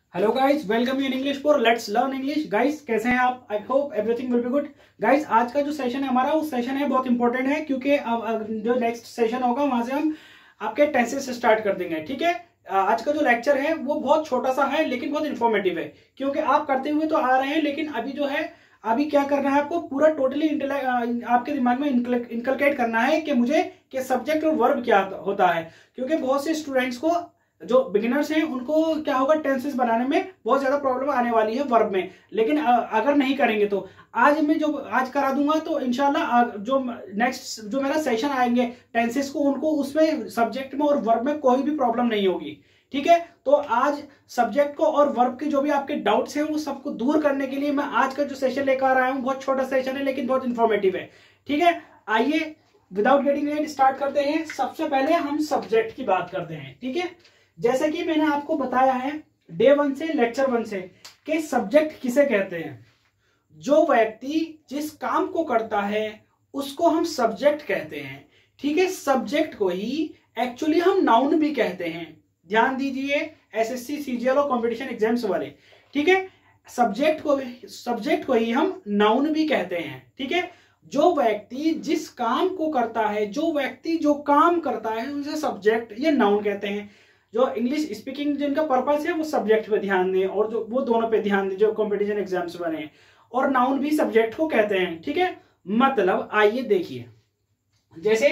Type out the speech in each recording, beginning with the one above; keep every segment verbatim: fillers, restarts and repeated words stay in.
Hello guys, welcome you in English for let's learn English. Guys कैसे हैं आप? I hope everything will be good. Guys आज का जो सेशन है हमारा, वो सेशन है बहुत इंपॉर्टेंट है, क्योंकि अब जो नेक्स्ट सेशन होगा वहां से हम आपके टेंसेस स्टार्ट कर देंगे। ठीक है, आज का जो लेक्चर है वो बहुत छोटा सा है लेकिन बहुत इंफॉर्मेटिव है, क्योंकि आप करते हुए तो आ रहे हैं, लेकिन अभी जो है अभी क्या करना है आपको, पूरा टोटली आपके दिमाग में इनकलकेट करना है कि मुझे कि सब्जेक्ट और वर्ब क्या होता है। क्योंकि बहुत से स्टूडेंट्स को, जो बिगिनर्स हैं, उनको क्या होगा, टेंसेस बनाने में बहुत ज्यादा प्रॉब्लम आने वाली है वर्ब में। लेकिन अगर नहीं करेंगे तो आज मैं जो आज करा दूंगा, तो इंशाल्लाह जो नेक्स्ट जो मेरा सेशन आएंगे टेंसेस को, उनको उसमें सब्जेक्ट में और वर्ब में कोई भी प्रॉब्लम नहीं होगी। ठीक है, तो आज सब्जेक्ट को और वर्ब के जो भी आपके डाउट्स हैं वो सबको दूर करने के लिए मैं आज का जो सेशन लेकर आया हूं। बहुत छोटा सेशन है लेकिन बहुत इंफॉर्मेटिव है। ठीक है, आइए विदाउट गेटिंग लेट स्टार्ट करते हैं। सबसे पहले हम सब्जेक्ट की बात करते हैं। ठीक है, जैसे कि मैंने आपको बताया है डे वन से, लेक्चर वन से, कि सब्जेक्ट किसे कहते हैं। जो व्यक्ति जिस काम को करता है उसको हम सब्जेक्ट कहते हैं। ठीक है, सब्जेक्ट को ही एक्चुअली हम नाउन भी कहते हैं। ध्यान दीजिए, एसएससी सीजीएल और कंपटीशन एग्जाम्स वाले। ठीक है, सब्जेक्ट को सब्जेक्ट को ही हम नाउन भी कहते हैं। ठीक है, जो व्यक्ति जिस काम को करता है, जो व्यक्ति जो काम करता है, उसे सब्जेक्ट या नाउन कहते हैं। जो इंग्लिश स्पीकिंग जिनका पर्पस है वो सब्जेक्ट पे ध्यान दें, और जो वो दोनों पे ध्यान दें जो कंपटीशन एग्जाम्स बने हैं। और नाउन भी सब्जेक्ट को कहते हैं। ठीक है, मतलब आइए देखिए, जैसे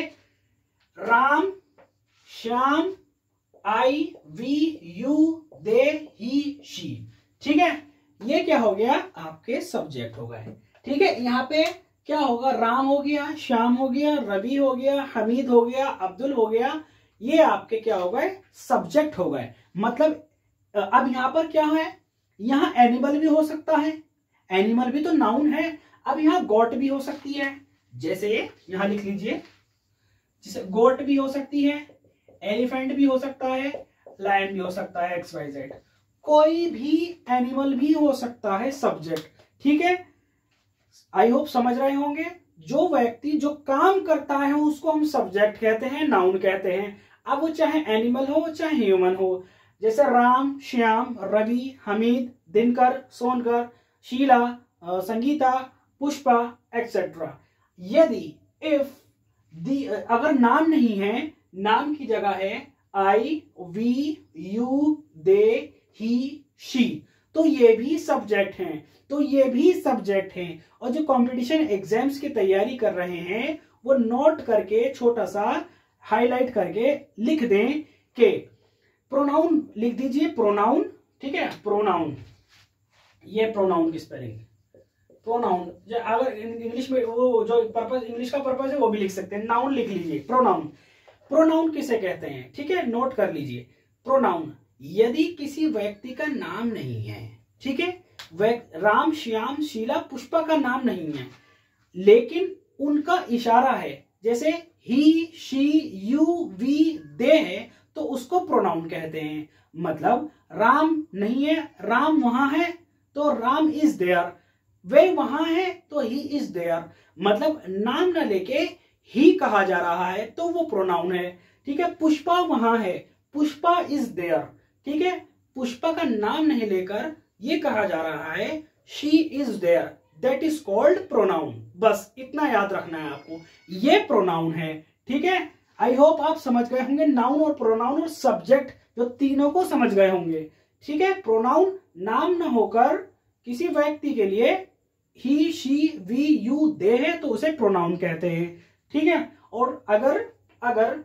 Ram, Shyam, I, we, you, they, he, she. ठीक है, ये क्या हो गया, आपके सब्जेक्ट हो गए। ठीक है, यहाँ पे क्या होगा, राम हो गया, श्याम हो गया, रवि हो गया, हमीद हो गया, अब्दुल हो गया, ये आपके क्या हो गए, सब्जेक्ट हो गए। मतलब अब यहां पर क्या है, यहां एनिमल भी हो सकता है, एनिमल भी तो नाउन है। अब यहां गोट भी हो सकती है, जैसे यहां लिख लीजिए, जैसे गोट भी हो सकती है, एलिफेंट भी हो सकता है, लायन भी हो सकता है, एक्स वाई जेड, कोई भी एनिमल भी हो सकता है सब्जेक्ट। ठीक है, आई होप समझ रहे होंगे। जो व्यक्ति जो काम करता है उसको हम सब्जेक्ट कहते हैं, नाउन कहते हैं। अब वो चाहे एनिमल हो चाहे ह्यूमन हो, जैसे राम, श्याम, रवि, हमीद, दिनकर, सोनकर, शीला, संगीता, पुष्पा एक्सेट्रा। यदि इफ दी अगर नाम नहीं है, नाम की जगह है I, we, you, they, he, she, तो ये भी सब्जेक्ट हैं। तो ये भी सब्जेक्ट हैं। और जो कंपटीशन एग्जाम्स की तैयारी कर रहे हैं वो नोट करके, छोटा सा हाईलाइट करके लिख दें कि प्रोनाउन लिख दीजिए, प्रोनाउन। ठीक है, प्रोनाउन, ये प्रोनाउन की स्पेलिंग, प्रोनाउन। अगर इंग्लिश में वो जो पर्पस, इंग्लिश का पर्पस है वो भी लिख सकते हैं। नाउन लिख लीजिए, प्रोनाउन। प्रोनाउन किसे कहते हैं, ठीक है, नोट कर लीजिए। प्रोनाउन यदि किसी व्यक्ति का नाम नहीं है, ठीक है, राम, श्याम, शीला, पुष्पा का नाम नहीं है, लेकिन उनका इशारा है, जैसे he, she, you, we, they है, तो उसको प्रोनाउन कहते हैं। मतलब राम नहीं है, राम वहां है तो राम इज देयर, वे वहां है तो ही इज देयर। मतलब नाम ना लेके ही कहा जा रहा है तो वो प्रोनाउन है। ठीक है, पुष्पा वहां है, पुष्पा इज देयर। ठीक है, पुष्पा का नाम नहीं लेकर ये कहा जा रहा है she is there, that is called pronoun. बस इतना याद रखना है आपको, ये प्रोनाउन है। ठीक है, आई होप आप समझ गए होंगे, नाउन और प्रोनाउन और सब्जेक्ट जो तीनों को समझ गए होंगे। ठीक है, प्रोनाउन नाम न होकर किसी व्यक्ति के लिए he, she, we, you, they है तो उसे प्रोनाउन कहते हैं। ठीक है, और अगर अगर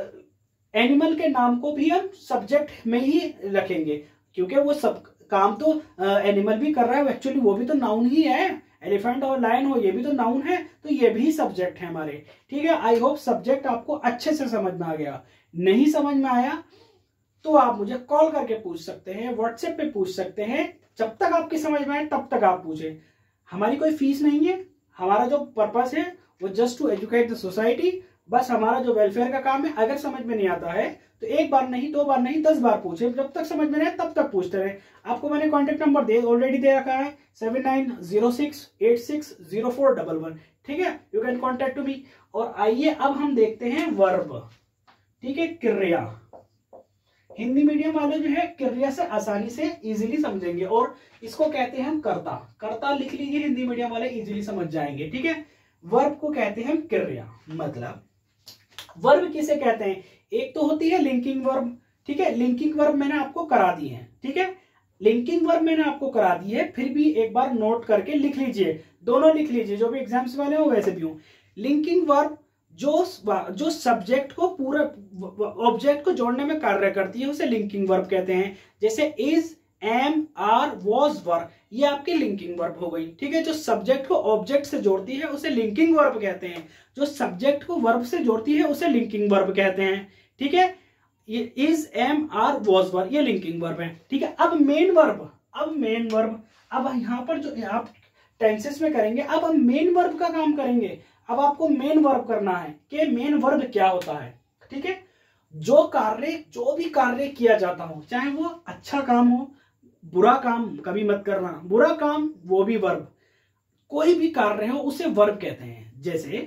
एनिमल के नाम को भी हम सब्जेक्ट में ही रखेंगे, क्योंकि वो सब काम तो एनिमल भी कर रहा है, एक्चुअली वो भी तो नाउन ही है। एलिफेंट और लायन हो, ये भी तो नाउन है, तो ये भी सब्जेक्ट है हमारे। ठीक है, आई होप सब्जेक्ट आपको अच्छे से समझ में आ गया। नहीं समझ में आया तो आप मुझे कॉल करके पूछ सकते हैं, व्हाट्सएप पे पूछ सकते हैं। जब तक आपकी समझ में आए तब तक आप पूछें। हमारी कोई फीस नहीं है, हमारा जो पर्पस है वो just to educate the society. बस हमारा जो वेलफेयर का काम है, अगर समझ में नहीं आता है तो एक बार नहीं, दो बार नहीं, दस बार पूछे, जब तक समझ में नहीं आए तब तक पूछते रहे। आपको मैंने कॉन्टेक्ट नंबर दे ऑलरेडी दे रखा है, seven nine zero six eight six zero four double one. ठीक है, you can contact to me. और आइए अब हम देखते हैं वर्ब। ठीक है, क्रिया। हिंदी मीडियम वाले जो है क्रिया से आसानी से इजीली समझेंगे, और इसको कहते हैं हम कर्ता। कर्ता लिख लीजिए, हिंदी मीडियम वाले इजीली समझ जाएंगे, ठीक है। वर्ब को कहते हैं हम क्रिया। मतलब वर्ब किसे कहते हैं? एक तो होती है लिंकिंग वर्ब, ठीक है। लिंकिंग वर्ब मैंने आपको करा दी है, ठीक है। लिंकिंग वर्ब मैंने आपको करा दी है, फिर भी एक बार नोट करके लिख लीजिए, दोनों लिख लीजिए, जो भी एग्जाम्स वाले हो वैसे भी हो। लिंकिंग वर्ब जो जो सब्जेक्ट को पूरा ऑब्जेक्ट को जोड़ने में कार्य करती है उसे लिंकिंग वर्ब कहते हैं। जैसे is, am, are, was, were, ये आपकी लिंकिंग वर्ब हो गई, ठीक है। जो सब्जेक्ट को ऑब्जेक्ट से जोड़ती है उसे लिंकिंग वर्ब कहते हैं। जो सब्जेक्ट को वर्ब से जोड़ती है उसे लिंकिंग वर्ब कहते हैं, ठीक है। ये is, am, are, was, were, ये लिंकिंग वर्ब है, ठीक है। अब मेन वर्ब, अब मेन वर्ब, अब यहाँ पर जो आप टेंसेस में करेंगे, अब हम मेन वर्ब का काम करेंगे। अब आपको मेन वर्ब करना है कि मेन वर्ब क्या होता है, ठीक है। जो कार्य, जो भी कार्य किया जाता हो, चाहे वो अच्छा काम हो, बुरा काम कभी मत करना, बुरा काम वो भी वर्ब, कोई भी कार्य हो उसे वर्ब कहते हैं। जैसे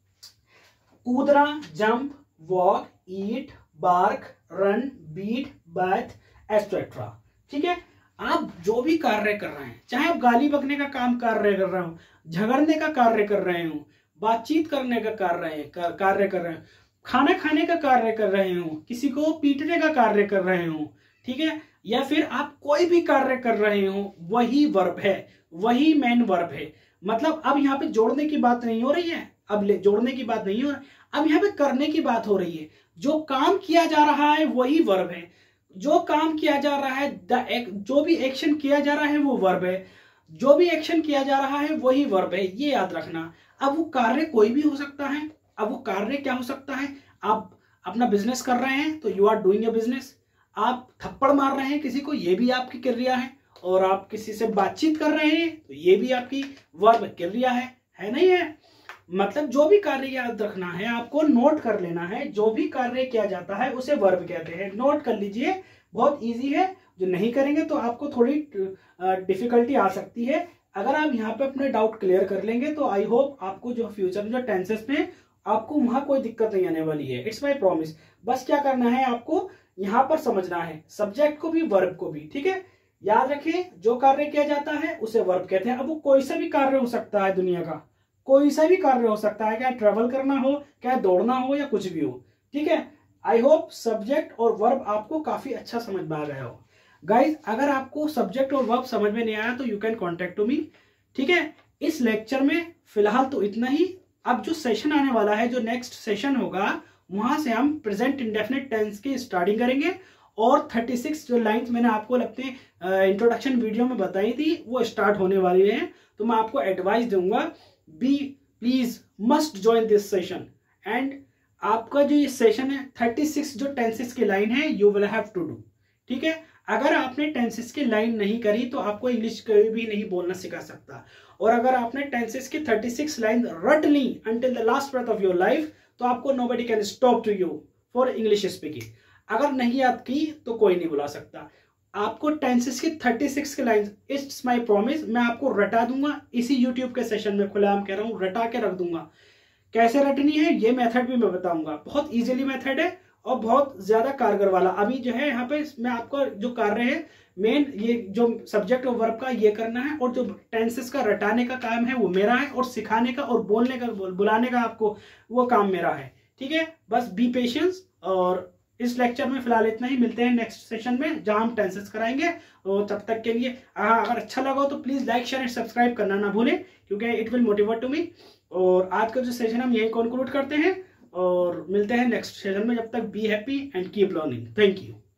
कूदना, jump, walk, eat, bark, run, beat, bath, etcetera, ठीक है। आप जो भी कार्य कर रहे हैं, चाहे आप गाली बकने का काम कार्य कर रहे हो, झगड़ने का कार्य कर रहे हो, बातचीत करने का कार्य कार्य कर रहे हो, खाना खाने का कार्य कर रहे हो, किसी को पीटने का कार्य कर रहे हो, ठीक है, या फिर आप कोई भी कार्य कर रहे हो, वही वर्ब है, वही मेन वर्ब है। मतलब अब यहाँ पे जोड़ने की बात नहीं हो रही है, अब ले जोड़ने की बात नहीं हो रही, अब यहाँ पे करने की बात हो रही है। जो काम किया जा रहा है वही वर्ब है, जो काम किया जा रहा है, द एक, जो भी एक्शन किया जा रहा है वो वर्ब है, जो भी एक्शन किया जा रहा है वही वर्ब है, ये याद रखना। अब वो कार्य कोई भी हो सकता है। अब वो कार्य क्या हो सकता है? आप अपना बिजनेस कर रहे हैं तो you are doing a business, आप थप्पड़ मार रहे हैं किसी को, ये भी आपकी क्रिया है, और आप किसी से बातचीत कर रहे हैं तो ये भी आपकी वर्ब क्रिया है, है नहीं है? मतलब जो भी कार्य याद रखना है, आपको नोट कर लेना है, जो भी कार्य किया जाता है उसे वर्ब कहते हैं। नोट कर लीजिए, बहुत इजी है। जो नहीं करेंगे तो आपको थोड़ी डिफिकल्टी आ सकती है। अगर आप यहाँ पे अपने डाउट क्लियर कर लेंगे तो आई होप आपको जो फ्यूचर में जो टेंसेस में आपको वहां कोई दिक्कत नहीं आने वाली है। It's my promise. बस क्या करना है, आपको यहाँ पर समझना है सब्जेक्ट को भी वर्ब को भी, ठीक है। याद रखें, जो कार्य किया जाता है उसे वर्ब कहते हैं। अब वो कोई सा भी कार्य हो सकता है, दुनिया का कोई सा भी कार्य हो सकता है, क्या ट्रेवल करना हो, क्या दौड़ना हो, या कुछ भी हो, ठीक है। आई होप सब्जेक्ट और वर्ब आपको काफी अच्छा समझ में आ गया हो। गाइज, अगर आपको सब्जेक्ट और वर्ब समझ में नहीं आया तो you can contact to me, ठीक है। इस लेक्चर में फिलहाल तो इतना ही। अब जो सेशन आने वाला है, जो नेक्स्ट सेशन होगा, वहां से हम प्रेजेंट इंडेफिनिट टेंस की स्टार्टिंग करेंगे, और छत्तीस जो लाइंस मैंने आपको लगते हैं इंट्रोडक्शन वीडियो में बताई थी वो स्टार्ट होने वाली है। तो मैं आपको एडवाइस दूंगा, be please must join this session. And आपका जो ये सेशन है, छत्तीस जो टेंसेस की लाइन है, you will have to do, ठीक है। अगर आपने टेंसेस की लाइन नहीं करी तो आपको इंग्लिश कभी भी नहीं बोलना सिखा सकता। और अगर आपने टेंसेस की छत्तीस लाइन रट ली until the last breath of your life, तो आपको nobody can stop to you for English speaking. अगर नहीं याद की तो कोई नहीं बुला सकता। आपको टेंसेस की छत्तीस की लाइन, इट्स माय प्रॉमिस, मैं आपको रटा दूंगा इसी यूट्यूब के सेशन में, खुला हम कह रहा हूँ, रटा के रख दूंगा। कैसे रटनी है ये मेथड भी मैं बताऊंगा। बहुत इजीली मेथड है और बहुत ज्यादा कारगर वाला। अभी जो है यहाँ पे मैं आपको जो कार्य है मेन, ये जो सब्जेक्ट और वर्ब का ये करना है, और जो टेंसेस का रटाने का काम है वो मेरा है, और सिखाने का और बोलने का बुलाने का आपको वो काम मेरा है, ठीक है। बस बी पेशेंस। और इस लेक्चर में फिलहाल इतना ही, मिलते हैं नेक्स्ट सेशन में जहां हम टेंसेस कराएंगे। और तब तक के लिए अगर अच्छा लगा हो तो please like share and subscribe करना ना भूलें, क्योंकि it will motivate to me. और आज का जो सेशन हम यही कंक्लूड करते हैं और मिलते हैं नेक्स्ट सेशन में। जब तक be happy and keep learning. Thank you.